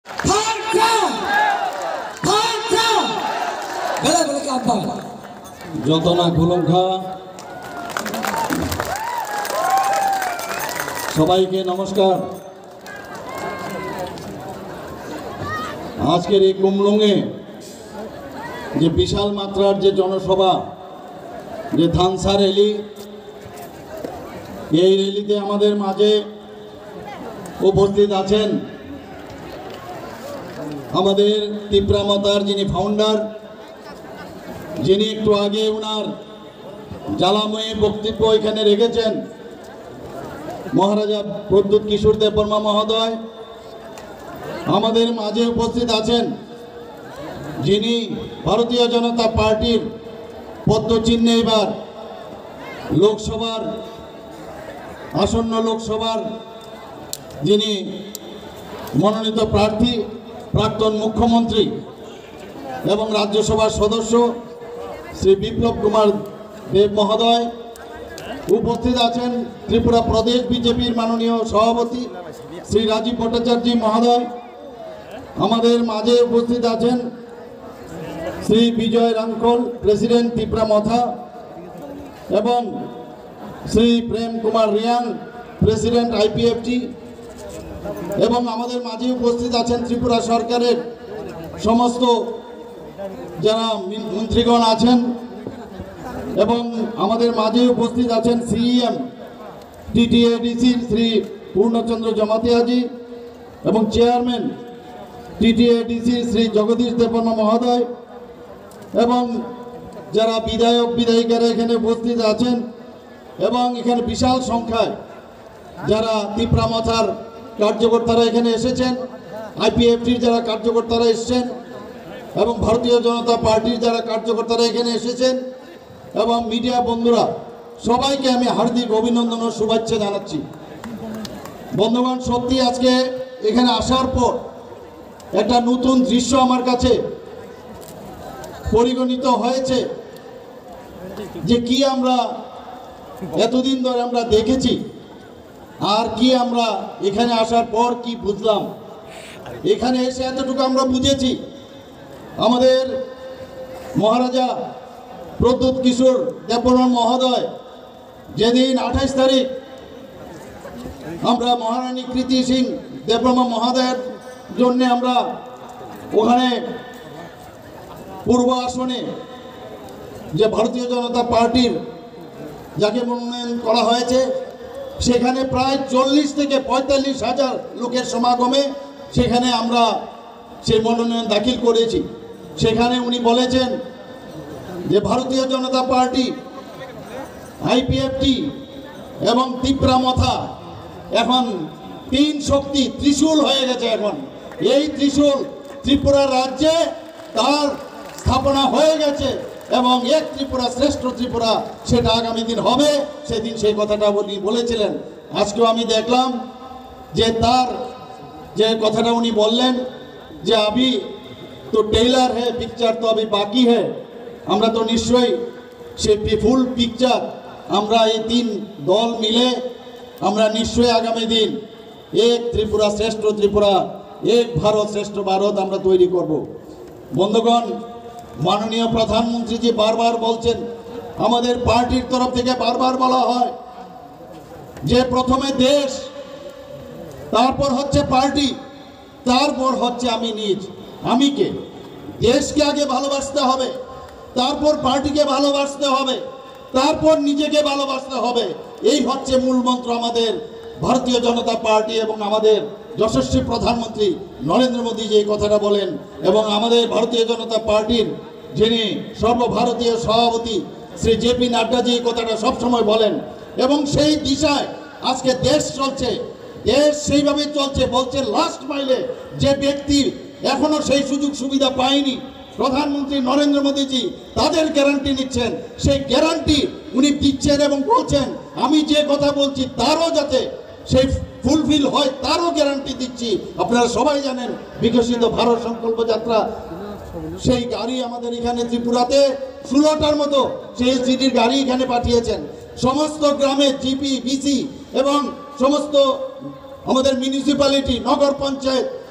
যত না খুলুঙ্খা সবাইকে নমস্কার। আজকের এই কুমলুঙে যে বিশাল মাত্রার যে জনসভা, যে ধানসা র্যালি, এই র্যালিতে আমাদের মাঝে উপস্থিত আছেন আমাদের তীব্রামতার যিনি ফাউন্ডার, যিনি একটু আগে ওনার জ্বালাময়ী বক্তব্য এখানে রেখেছেন, মহারাজা প্রদ্যুৎ কিশোর দেববর্মা মহোদয়। আমাদের মাঝে উপস্থিত আছেন যিনি ভারতীয় জনতা পার্টির পদ্মচিহ্নে এবার লোকসভার আসন্ন লোকসভার যিনি মনোনীত প্রার্থী, প্রাক্তন মুখ্যমন্ত্রী এবং রাজ্যসভার সদস্য শ্রী বিপ্লব কুমার দেব মহোদয়। উপস্থিত আছেন ত্রিপুরা প্রদেশ বিজেপির মাননীয় সভাপতি শ্রী রাজীব ভট্টাচার্য মহোদয়। আমাদের মাঝে উপস্থিত আছেন শ্রী বিজয় রাঙ্কল, প্রেসিডেন্ট ত্রিপুরা মথা, এবং শ্রী প্রেম কুমার রিয়াং, প্রেসিডেন্ট আইপিএফটি। এবং আমাদের মাঝে উপস্থিত আছেন ত্রিপুরা সরকারের সমস্ত যারা মন্ত্রীগণ আছেন, এবং আমাদের মাঝে উপস্থিত আছেন সিইএম টিটিএডিসি শ্রী পূর্ণচন্দ্র জমাতিয়াজি এবং চেয়ারম্যান টিটিএডিসি শ্রী জগদীশ দেববর্মা মহোদয়, এবং যারা বিধায়ক বিধায়িকারা এখানে উপস্থিত আছেন, এবং এখানে বিশাল সংখ্যায় যারা তীব্রামথার কার্যকর্তারা এখানে এসেছেন, আইপিএফটির যারা কার্যকর্তারা এসেছেন, এবং ভারতীয় জনতা পার্টির যারা কার্যকর্তারা এখানে এসেছেন, এবং মিডিয়া বন্ধুরা, সবাইকে আমি হার্দিক অভিনন্দন ও শুভেচ্ছা জানাচ্ছি। বন্ধুগণ, সত্যি আজকে এখানে আসার পর একটা নতুন দৃশ্য আমার কাছে পরিগণিত হয়েছে, যে কি আমরা এতদিন ধরে আমরা দেখেছি আর কি আমরা এখানে আসার পর কি বুঝলাম। এখানে এসে এতটুকু আমরা বুঝেছি, আমাদের মহারাজা প্রদ্যুৎ কিশোর দেববর্মা মহোদয় যেদিন 28 তারিখ আমরা মহারানী কৃতি সিং দেববর্মা মহোদয়ের জন্য আমরা ওখানে পূর্ব আসনে যে ভারতীয় জনতা পার্টির যাকে মনোনয়ন করা হয়েছে, সেখানে প্রায় 40 থেকে 45 হাজার লোকের সমাগমে সেখানে আমরা সেই মনোনয়ন দাখিল করেছি। সেখানে উনি বলেছেন যে ভারতীয় জনতা পার্টি, আইপিএফটি এবং তীব্রামথা এখন তিন শক্তি ত্রিশূল হয়ে গেছে। এখন এই ত্রিশূল ত্রিপুরা রাজ্যে তার স্থাপনা হয়ে গেছে, এবং এক ত্রিপুরা শ্রেষ্ঠ ত্রিপুরা সেটা আগামী দিন হবে। সেদিন সেই কথাটা উনি বলেছিলেন। আজকেও আমি দেখলাম যে তার যে কথাটা উনি বললেন যে আবি তো টেইলার হ্যাঁ, পিকচার তো আবি বাকি হ্যাঁ। আমরা তো নিশ্চয়ই সেই ফুল পিকচার আমরা এই তিন দল মিলে আমরা নিশ্চয়ই আগামী দিন এক ত্রিপুরা শ্রেষ্ঠ ত্রিপুরা, এক ভারত শ্রেষ্ঠ ভারত আমরা তৈরি করব। বন্ধুগণ, মাননীয় প্রধানমন্ত্রী জি বারবার বলছেন, আমাদের পার্টির তরফ থেকে বারবার বলা হয় যে প্রথমে দেশ, তারপর হচ্ছে পার্টি, তারপর হচ্ছে আমি নিজ। আমি কে? দেশকে আগে ভালোবাসতে হবে, তারপর পার্টিকে ভালোবাসতে হবে, তারপর নিজেকে ভালোবাসতে হবে। এই হচ্ছে মূল মন্ত্র আমাদের ভারতীয় জনতা পার্টি এবং আমাদের যশস্বী প্রধানমন্ত্রী নরেন্দ্র মোদী যে কথাটা বলেন, এবং আমাদের ভারতীয় জনতা পার্টির যিনি সর্বভারতীয় সভাপতি শ্রী জেপি নাড্ডাজি এই কথাটা সবসময় বলেন, এবং সেই দিশায় আজকে দেশ চলছে। দেশ সেইভাবে চলছে। বলছে লাস্ট মাইলে যে ব্যক্তি এখনো সেই সুযোগ সুবিধা পায়নি, প্রধানমন্ত্রী নরেন্দ্র মোদীজি তাদের গ্যারান্টি নিচ্ছেন। সেই গ্যারান্টি উনি দিচ্ছেন এবং বলছেন আমি যে কথা বলছি তারও যাতে সেই ফুলফিল হয় তারও গ্যারান্টি দিচ্ছি। আপনারা সবাই জানেন বিকশিত ভারত সংকল্প যাত্রা, সেই গাড়ি আমাদের এখানে ত্রিপুরাতে 16টার মতো সেই সিটির গাড়ি এখানে পাঠিয়েছেন। সমস্ত গ্রামে জিপি, বিসি এবং সমস্ত আমাদের মিউনিসিপ্যালিটি, নগর পঞ্চায়েত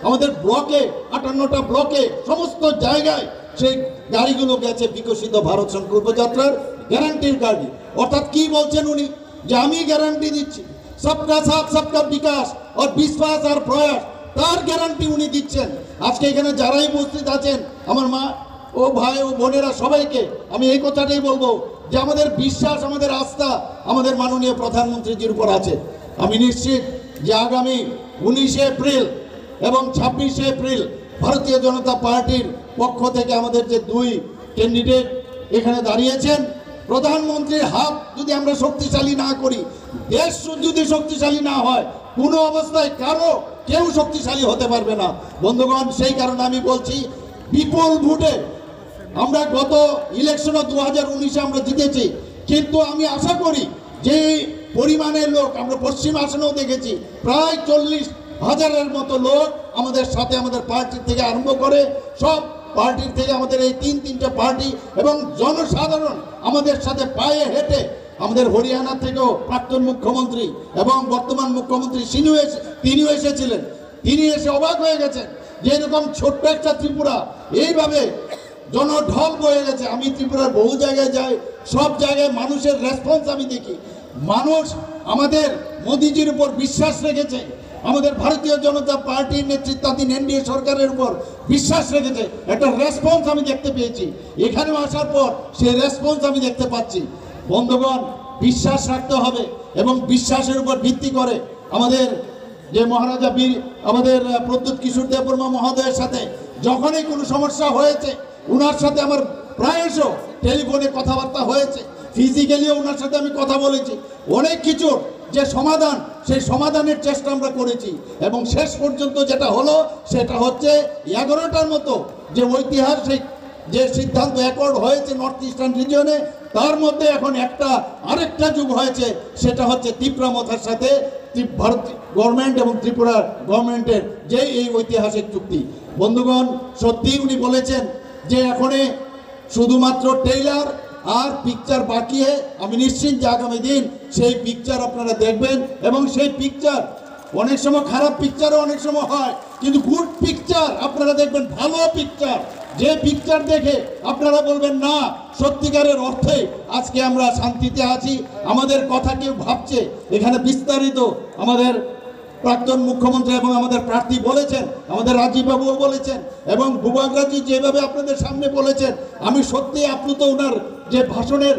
আমাদের ব্লকে 58টা ব্লকে সমস্ত জায়গায় সেই গাড়িগুলো গেছে বিকশিত ভারত সংকল্প যাত্রার গ্যারান্টির গাড়ি। অর্থাৎ কি বলছেন উনি, যে আমি গ্যারান্টি দিচ্ছি সবকা সাথ সবকা বিকাশ আর বিশ্বাস আর প্রয়াস, তার গ্যারান্টি উনি দিচ্ছেন। আজকে এখানে যারাই উপস্থিত আছেন আমার মা ও ভাই ও বোনেরা সবাইকে আমি এই কথাটাই বলবো যে আমাদের বিশ্বাস আমাদের আস্থা আমাদের মাননীয় প্রধানমন্ত্রীজির উপর আছে। আমি নিশ্চিত যে আগামী 19শে এপ্রিল এবং 26শে এপ্রিল ভারতীয় জনতা পার্টির পক্ষ থেকে আমাদের যে দুই ক্যান্ডিডেট এখানে দাঁড়িয়েছেন, প্রধানমন্ত্রীর হাত যদি আমরা শক্তিশালী না করি, দেশ যদি শক্তিশালী না হয়, কোনো অবস্থায় কেউ শক্তিশালী হতে পারবে না বন্ধুগণ। সেই কারণে আমি বলছি বিপুল ভোটে আমরা গত ইলেকশনে 2019-এ আমরা জিতেছি, কিন্তু আমি আশা করি যে পরিমাণের লোক আমরা পশ্চিম আসনেও দেখেছি প্রায় 40,000-এর মতো লোক আমাদের সাথে, আমাদের পার্টির থেকে আরম্ভ করে সব পার্টির থেকে আমাদের এই তিনটা পার্টি এবং জনসাধারণ আমাদের সাথে পায়ে হেঁটে, আমাদের হরিয়ানা থেকেও প্রাক্তন মুখ্যমন্ত্রী এবং বর্তমান মুখ্যমন্ত্রী তিনিও এসেছিলেন। তিনি এসে অবাক হয়ে গেছেন যে এরকম ছোট্ট একটা ত্রিপুরা এইভাবে জনঢল বয়ে গেছে। আমি ত্রিপুরার বহু জায়গায় যাই, সব জায়গায় মানুষের রেসপন্স আমি দেখি। মানুষ আমাদের মোদিজির উপর বিশ্বাস রেখেছে, আমাদের ভারতীয় জনতা পার্টির নেতৃত্বাধীন এনডিএ সরকারের উপর বিশ্বাস রেখেছে। একটা রেসপন্স আমি দেখতে পেয়েছি, এখানেও আসার পর সেই রেসপন্স আমি দেখতে পাচ্ছি। বন্ধুগণ, বিশ্বাস রাখতে হবে এবং বিশ্বাসের উপর ভিত্তি করে আমাদের যে মহারাজা আমাদের প্রদ্যুৎ কিশোর দেববর্মা মহোদয়ের সাথে যখনই কোনো সমস্যা হয়েছে, ওনার সাথে আমার প্রায়শ টেলিফোনে কথাবার্তা হয়েছে, ফিজিক্যালিও ওনার সাথে আমি কথা বলেছি। অনেক কিছুর যে সমাধান, সেই সমাধানের চেষ্টা আমরা করেছি এবং শেষ পর্যন্ত যেটা হলো সেটা হচ্ছে 11টার মতো যে ঐতিহাসিক যে সিদ্ধান্ত অ্যাকর্ড হয়েছে নর্থ ইস্টার্ন রিজিয়নে, তার মধ্যে এখন আরেকটা যুগ হয়েছে, সেটা হচ্ছে ত্রিপুরামথার সাথে ভারত গভর্নমেন্ট এবং ত্রিপুরা গভর্নমেন্টের যে এই ঐতিহাসিক চুক্তি। বন্ধুগণ, সত্যি উনি বলেছেন যে এখন শুধুমাত্র ট্রেইলার আর পিকচার বাকি। আমি নিশ্চিত যে আগামী দিন সেই পিকচার আপনারা দেখবেন এবং সেই পিকচার অনেক সময় খারাপ পিকচারও অনেক সময় হয়, কিন্তু গুড পিকচার আপনারা দেখবেন, ভালো পিকচার, যে পিকচার দেখে আপনারা বলবেন না সত্যিকারের অর্থে আজকে আমরা শান্তিতে আছি, আমাদের কথা কেউ ভাবছে। এখানে বিস্তারিত আমাদের প্রাক্তন মুখ্যমন্ত্রী এবং আমাদের প্রার্থী বলেছেন, আমাদের রাজীব বাবুও বলেছেন এবং ভূবাগরাজি যেভাবে আপনাদের সামনে বলেছেন, আমি সত্যি আপ্লুত। ওনার যে ভাষণের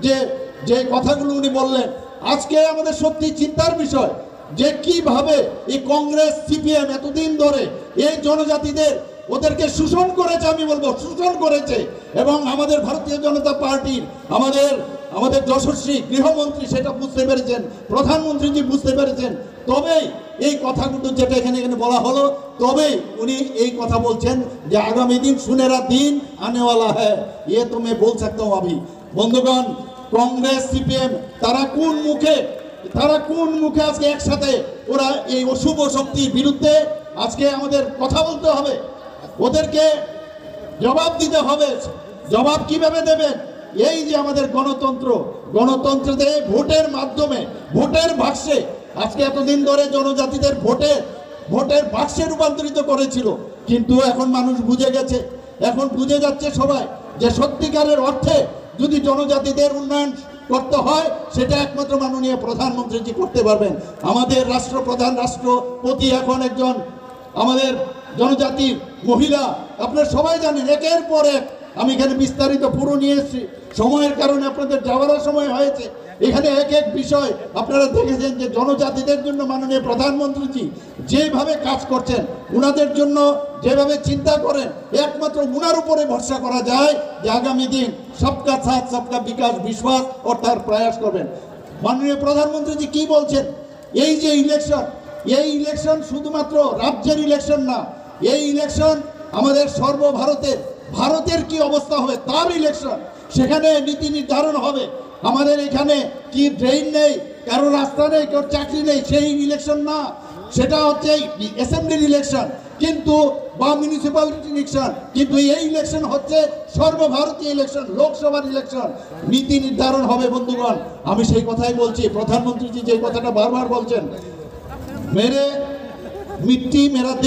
যে কথাগুলো উনি বললেন, আজকে আমাদের সত্যি চিন্তার বিষয় যে কিভাবে এই কংগ্রেস সিপিএম এতদিন ধরে এই জনজাতিদের ওদেরকে শোষণ করেছে, আমি বলবো শোষণ করেছে। এবং আমাদের ভারতীয় জনতা পার্টির আমাদের যশস্বী গৃহমন্ত্রী সেটা বুঝতে পেরেছেন, প্রধানমন্ত্রীজি বুঝতে পেরেছেন। তবেই এই কথাগুলো যেটা এখানে বলা হলো, তবেই উনি এই কথা বলছেন যে আগামী দিন সুনেরা দিন আনেওয়ালা হ্যায়, ये तो मैं बोल सकता हूं अभी। বন্ধুগণ, কংগ্রেস সিপিএম তারা কোন মুখে আজকে একসাথে ওরা এই অশুভ শক্তির বিরুদ্ধে আজকে আমাদের কথা বলতে হবে, ওদেরকে জবাব দিতে হবে। জবাব কিভাবে দেবেন? এই যে আমাদের গণতন্ত্রতে ভোটের মাধ্যমে, ভোটের বাক্সে, আজকে এতদিন ধরে জনজাতিদের ভোটের বাক্সে রূপান্তরিত করেছিল, কিন্তু এখন মানুষ বুঝে গেছে, এখন বুঝে যাচ্ছে সবাই যে সত্যিকারের অর্থে যদি জনজাতিদের উন্নয়ন করতে হয় সেটা একমাত্র মাননীয় প্রধানমন্ত্রীজি করতে পারবেন। আমাদের রাষ্ট্রপ্রধান, রাষ্ট্রপতি এখন একজন আমাদের জনজাতির মহিলা। আপনারা সবাই জানেন, একের পর এক আমি এখানে বিস্তারিত পুরো নিয়ে এসেছি, সময়ের কারণে আপনাদের যাওয়ার সময় হয়েছে। এখানে এক এক বিষয় আপনারা দেখেছেন যে জনজাতিদের জন্য মাননীয় প্রধানমন্ত্রীজি যেভাবে কাজ করছেন, উনাদের জন্য যেভাবে চিন্তা করেন, একমাত্র উনার উপরে ভরসা করা যায় যে আগামী দিন সবকা সাথ সবকা বিকাশ বিশ্বাস ও তার প্রয়াস করবেন। মাননীয় প্রধানমন্ত্রীজি কি বলছেন? এই যে এই ইলেকশন শুধুমাত্র রাজ্যের ইলেকশন না, এই ইলেকশন আমাদের ভারতের কি অবস্থা হবে তার ইলেকশন। সেখানে নীতি নির্ধারণ হবে। আমাদের এখানে কি ড্রেন নেই, কারো রাস্তা নেই, কারো চাকরি নেই, সেই ইলেকশন না, সেটা হচ্ছে অ্যাসেম্বলির ইলেকশন কিন্তু বা মিউনিসিপ্যালিটি ইলেকশন। কিন্তু এই ইলেকশন হচ্ছে সর্বভারতীয় ইলেকশন, লোকসভার ইলেকশন। নীতি নির্ধারণ হবে। বন্ধুগণ, আমি সেই কথাই বলছি, প্রধানমন্ত্রীজি যে কথাটা বারবার বলছেন, মেরে মিট্টি মেরা দেশ,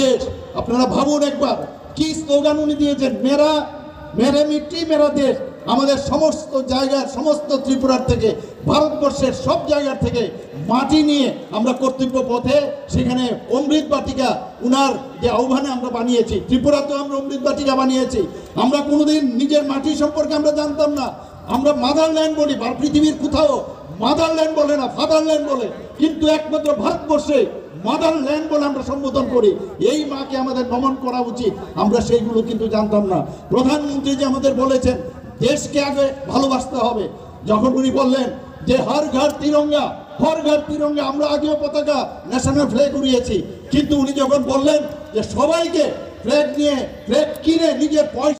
আপনারা ভাবুন একবার কি স্লোগান উনি দিয়েছেন, মেরা মেরে মিট্টি মেরা দেশ। আমাদের সমস্ত জায়গার, সমস্ত ত্রিপুরার থেকে, ভারতবর্ষের সব জায়গার থেকে মাটি নিয়ে আমরা কর্তব্য পথে সেখানে অমৃত বাটিকা উনার যে আহ্বানে আমরা বানিয়েছি। ত্রিপুরাতেও আমরা অমৃত বাটিকা বানিয়েছি। আমরা কোনোদিন নিজের মাটি সম্পর্কে আমরা জানতাম না। আমরা মাদারল্যান্ড বলি, পৃথিবীর কোথাও মাদারল্যান্ড বলে না, ফাদারল্যান্ড বলে, কিন্তু একমাত্র ভারতবর্ষে মাদারল্যান্ড বলে আমরা সম্বোধন করি। এই মাকে আমাদের নমন করা উচিত। আমরা সেইগুলো কিন্তু জানতাম না। প্রধানমন্ত্রী যে আমাদের বলেছেন দেশকে আগে ভালোবাসতে হবে, যখন উনি বললেন যে হর ঘর তিরঙ্গা, হর ঘর তিরঙ্গা, আমরা আগেও পতাকা ন্যাশনাল ফ্ল্যাগ উড়িয়েছি, কিন্তু উনি যখন বললেন যে সবাইকে ফ্ল্যাগ নিয়ে, ফ্ল্যাগ কিনে নিজের পয়সা